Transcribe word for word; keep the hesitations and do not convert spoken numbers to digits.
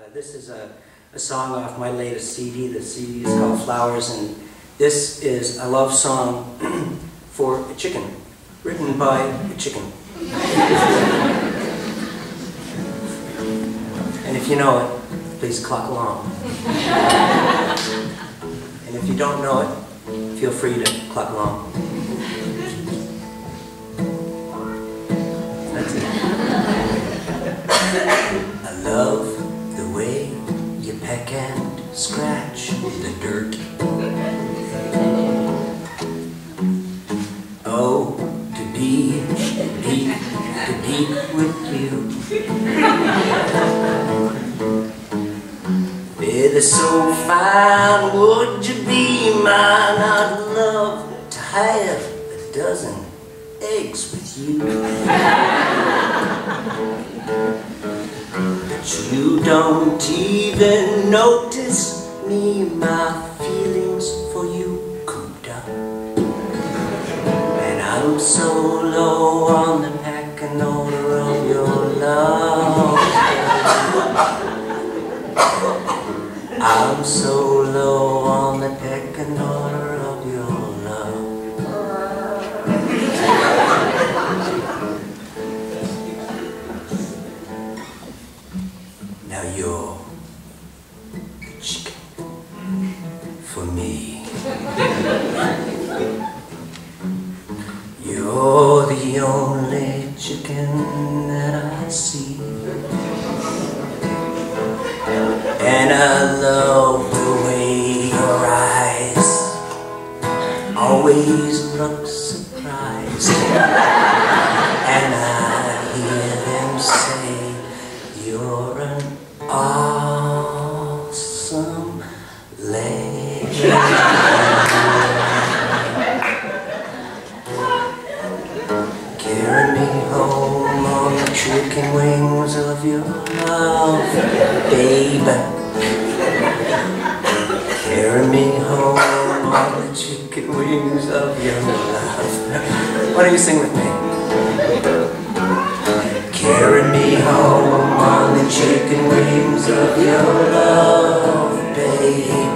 This is a, a song off my latest C D. The C D is called Flowers, and this is a love song for a chicken, written by a chicken. And if you know it, please clap along. And if you don't know it, feel free to clap along. That's it. I love the way you peck and scratch the dirt. Oh, to be deep, to deep with you. Feather so fine, would you be mine? I'd love to have a dozen eggs with you. But you don't even notice me, my feelings for you cooped up. And I'm so low on the pecking order of your love. I'm so low on the pecking order of your love. Now you're the chicken for me. You're the only chicken that I see. And I love the way your eyes always look surprised. And I hear them say you're an awesome lady. Carry me home on the chicken wings of your love, baby. Carry me home on the chicken wings of your love. Why don't you sing with me? Carry me home on the chicken wings of your love, baby.